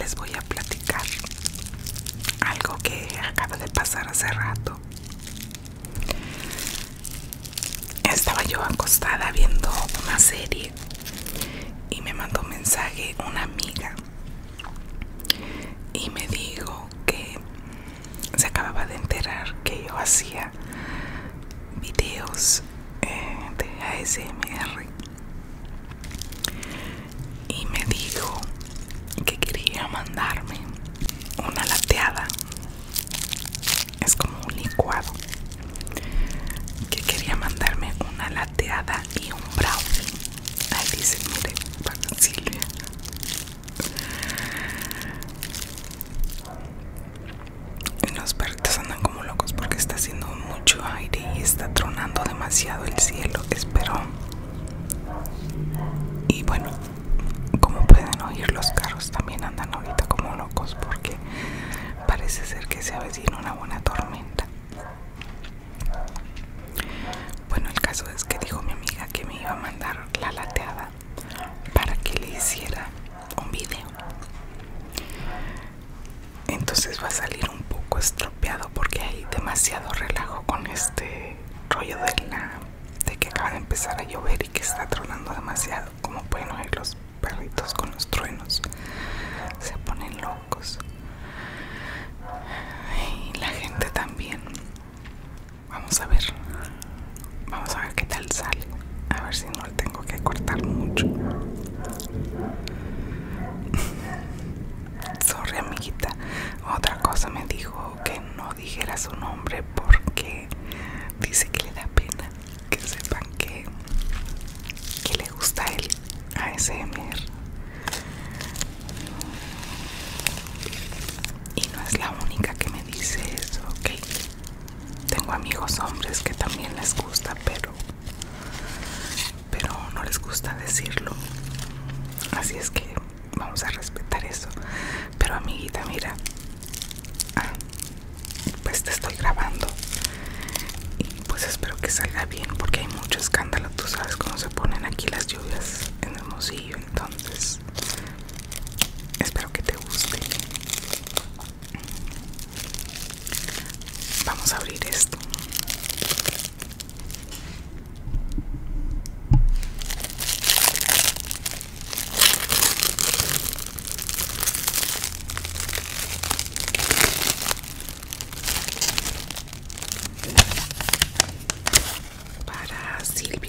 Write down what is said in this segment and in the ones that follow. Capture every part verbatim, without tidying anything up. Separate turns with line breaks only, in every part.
les voy a platicar algo que acaba de pasar hace rato. Estaba yo acostada viendo una serie y me mandó un mensaje una amiga y me dijo que se acababa de enterar que yo hacía videos eh, de A S M R y me dijo que quería mandarme una lateada. Es como un licuado. Que quería mandarme una lateada y un brownie. Ahí dice, mire, para Silvia. Y los perritos andan como locos porque está haciendo mucho aire y está tronando demasiado el cielo. Espero. Y bueno, como pueden oír, los carros también andan ahorita como locos porque parece ser que se avecina una buena tormenta. Bueno, el caso es que dijo mi amiga que me iba a mandar la lateada para que le hiciera un video. Entonces va a salir un poco estropeado porque hay demasiado relajo con este rollo de la de que acaba de empezar a llover y que está tronando demasiado. Como pueden oír, los perritos con los truenos se ponen locos y la gente también. Vamos a ver, vamos a ver qué tal sale, a ver si no le tengo que cortar mucho. Sorry, amiguita. Otra cosa, me dijo que no dijera su nombre porque dice que le da pena que sepan que, que le gusta el A S M R. Y no es la única que me dice eso, ¿ok? Tengo amigos hombres que también les gusta, pero pero no les gusta decirlo. Así es que vamos a respetar eso. Pero amiguita, mira, ah, pues te estoy grabando y pues espero que salga bien porque hay mucho escándalo. Tú sabes cómo se ponen aquí las lluvias en Hermosillo, entonces espero que te guste. Vamos a abrir esto. Para Silvia.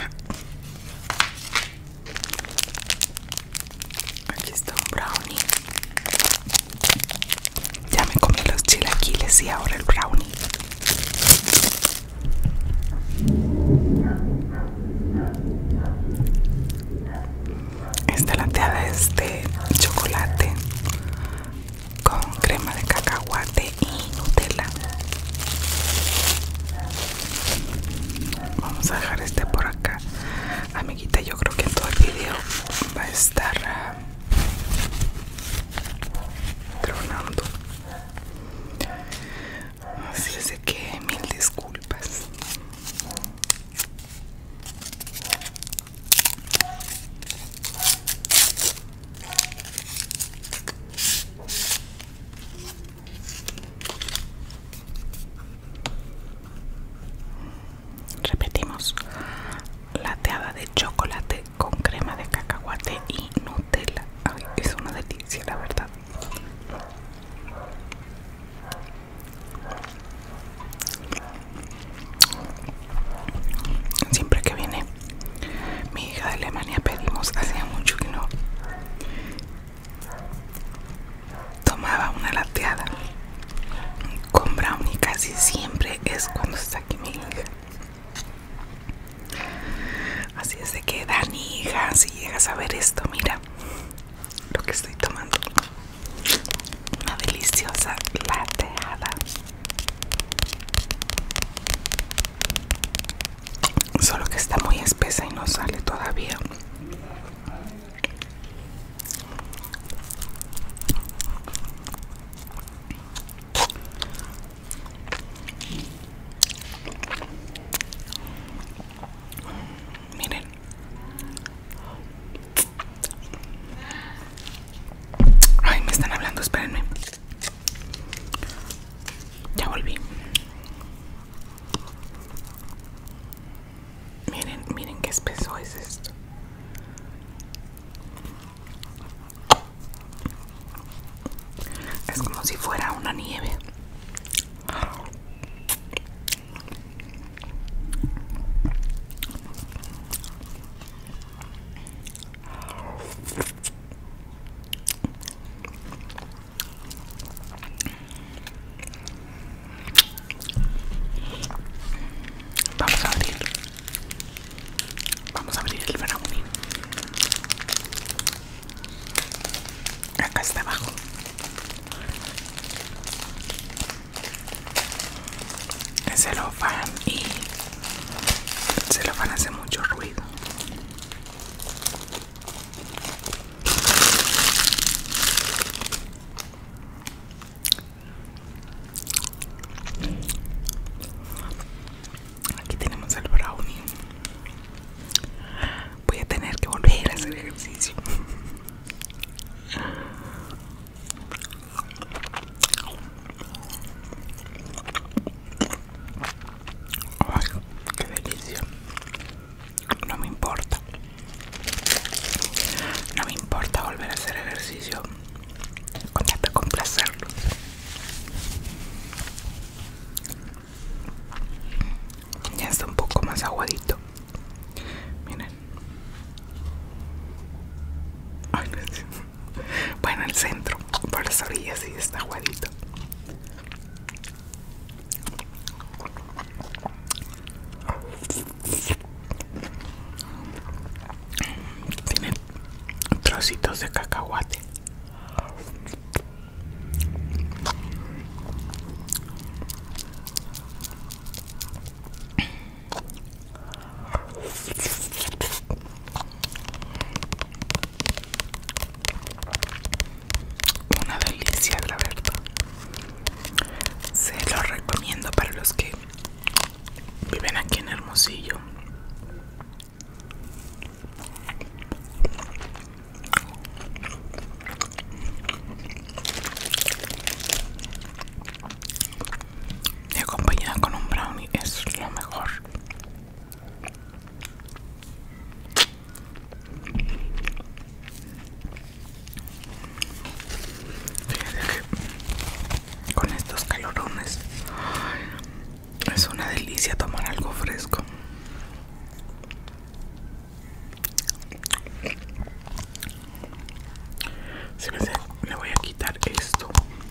Aquí está un brownie. Ya me comí los chilaquiles y ahora el brownie. Esta lateada es de chocolate con crema de cacahuate y Nutella. Vamos a dejar este por acá. Amiguita, yo creo que en todo el video va a estar uh, tronando. Así es de que mil disculpas. Repetimos, lateada de chocolate con crema de cacahuate y Nutella. Ay, es una delicia, la verdad. Siempre que viene mi hija de Alemania pedimos, hacía mucho que no tomaba una lateada con brownie. Casi siempre es cuando está aquí mi hija. Así es de que, Dani, hija, si llegas a ver esto, mira lo que estoy tomando. Una deliciosa lateada. Solo que está muy espesa y no sale todavía. Miren, Es como si fuera una nieve. Vamos a abrir. Vamos a abrir el brownie. Acá está abajo. El celofán y el celofán hace mucho ruido. Aquí tenemos el brownie. Voy a tener que volver a hacer ejercicio. Ay, qué delicia. No me importa. No me importa volver a hacer ejercicio. Con neta, con placer. Ya está un poco más aguadito. Miren. Ay, no sé. Bueno, el centro. Por las orillas sí está aguadito. Tiene trocitos de cacahuate. Una delicia, la verdad. Se lo recomiendo para los que viven aquí en Hermosillo. Y acompañada con un brownie es lo mejor. Fíjense que con estos calorones es una delicia tomar algo fresco. Fíjense, le voy a quitar esto.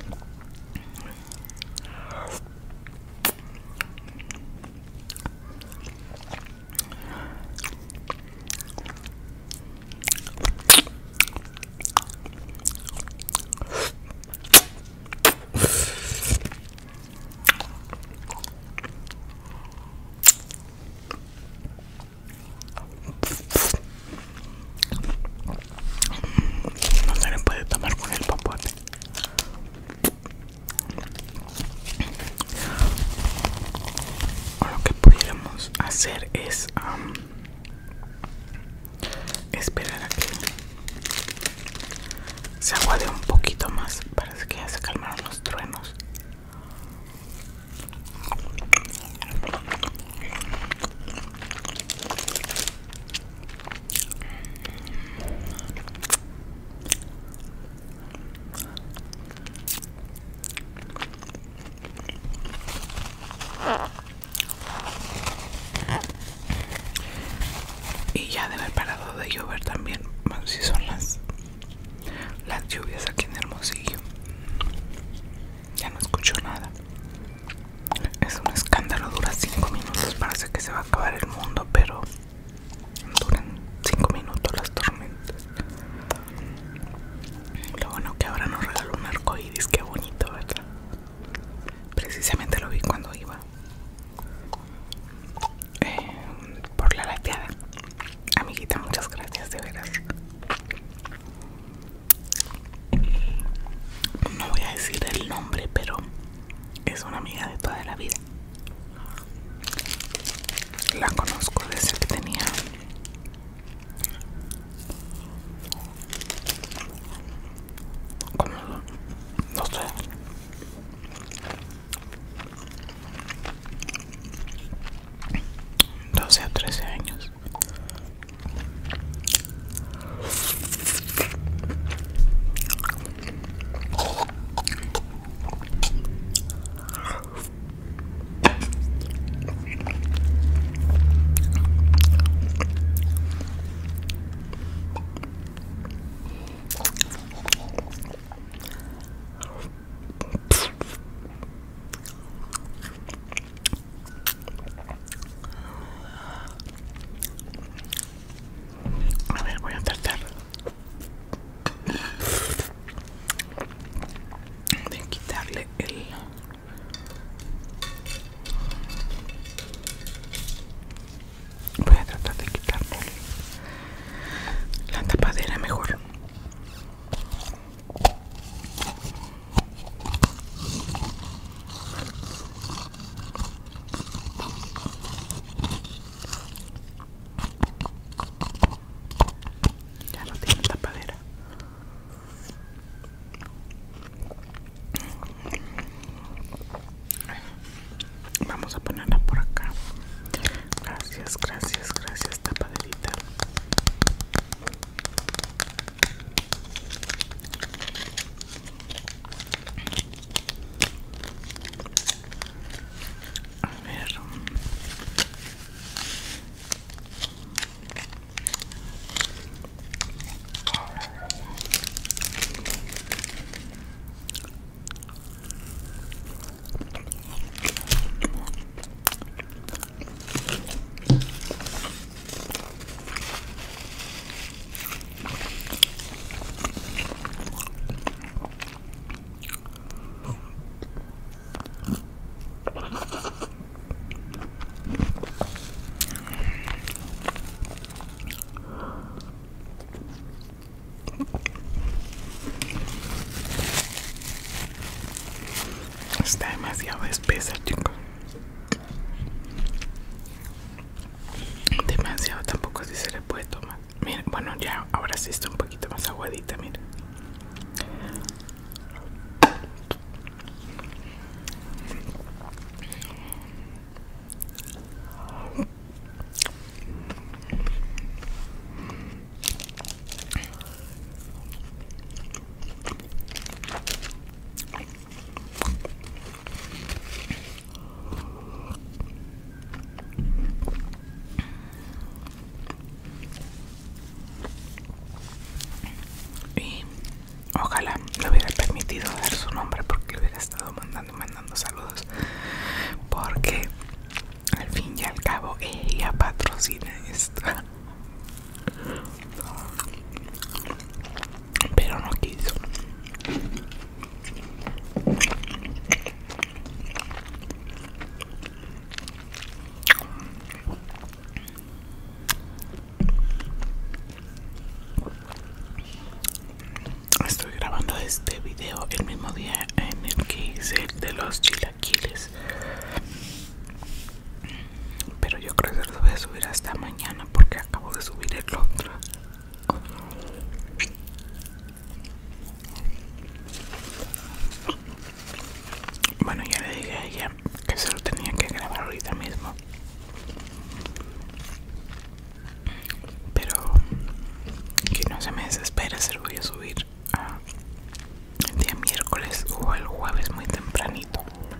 No se le puede tomar con el popote. O lo que pudiéramos hacer es um, esperar a que se aguade un poquito más. Parece que ya se calmaron los truenos. Y ya debe haber parado de llover también. Bueno, si son las las lluvias aquí en Hermosillo. Ya no escucho nada. Es un escándalo, dura cinco minutos. Parece que se va a acabar el mundo, pero duran cinco minutos las tormentas. Lo bueno que ahora nos regaló un arco iris. Qué bonito, ¿verdad? Precisamente lo vi cuando iba Está demasiado espesa, chicos. Demasiado, tampoco así se le puede tomar. Miren, bueno, ya ahora sí está un poquito más aguadita, miren. Ojalá le hubiera permitido dar su nombre porque hubiera estado mandando y mandando saludos, porque al fin y al cabo ella patrocina esto, pero no quiso. Estoy grabando este video el mismo día en el que hice el de los chilaquiles, pero yo creo que lo voy a subir hasta mañana porque acabo de subir el otro. Bueno, ya le dije a ella que se lo tenía que grabar ahorita mismo, pero que no se me desespere, se lo voy a subir a el día miércoles o el jueves muy tempranito.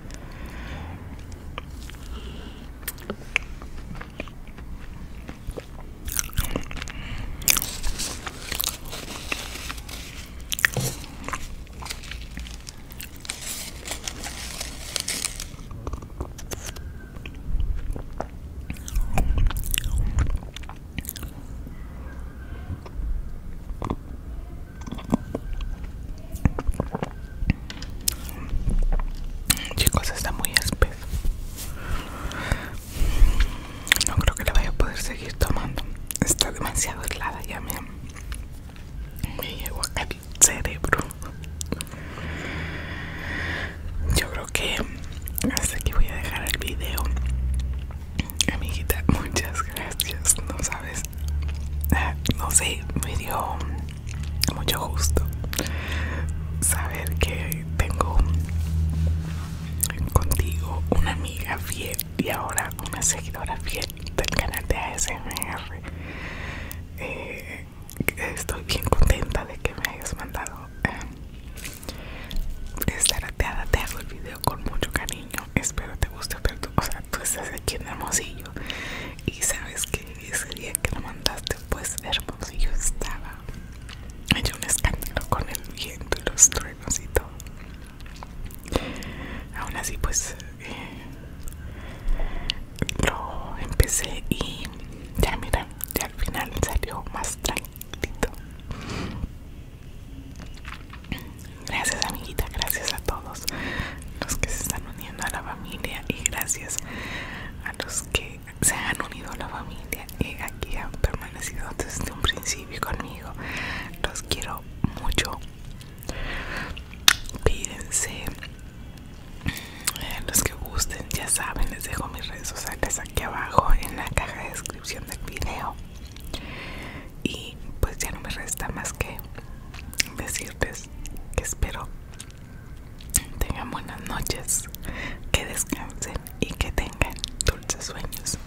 Chicos, está muy espeso. No creo que le vaya a poder seguir tomando. Está demasiado helada, ya me, me llegó al cerebro. Yo creo que hasta aquí voy a dejar el video. Amiguita, muchas gracias. No sabes, no sé, me dio mucho gusto saber que tengo contigo una amiga fiel y ahora una seguidora fiel del canal de A S M R. Eh, estoy bien contenta de que me hayas mandado eh, estar ateada. Te hago el video con mucho cariño, espero te guste, pero tú, o sea, tú estás aquí en Hermosillo y sabes que ese día que lo mandaste, pues Hermosillo estaba hecho un escándalo con el viento y los truenos y todo. Aún así, pues eh, lo empecé y ya mira, ya al final salió más tranquilito. Gracias, amiguita, gracias a todos los que se están uniendo a la familia y gracias a los que se han unido a la familia y aquí han permanecido desde un principio conmigo. Los quiero mucho. Cuídense. Los que gusten, ya saben, les dejo mis redes sociales aquí abajo en la caja de descripción del video. Y pues ya no me resta más que decirles que espero tengan buenas noches, que descansen y que tengan dulces sueños.